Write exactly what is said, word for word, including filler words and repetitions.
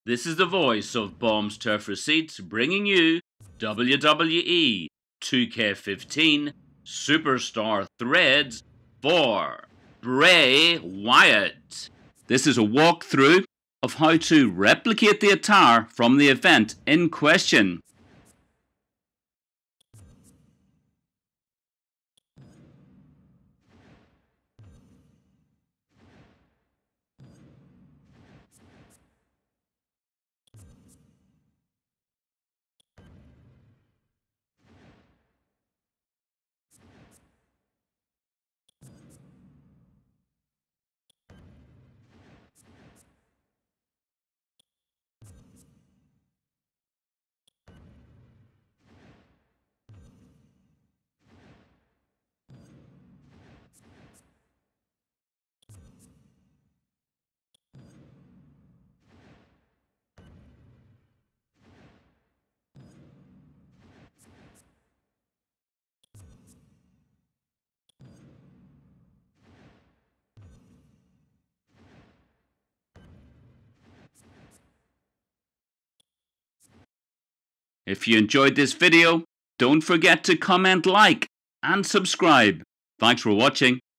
This is the voice of Bombs Turf Receipts bringing you W W E two K fifteen Superstar Threads for Bray Wyatt. This is a walkthrough of how to replicate the attire from the event in question. If you enjoyed this video, don't forget to comment, like, and subscribe. Thanks for watching.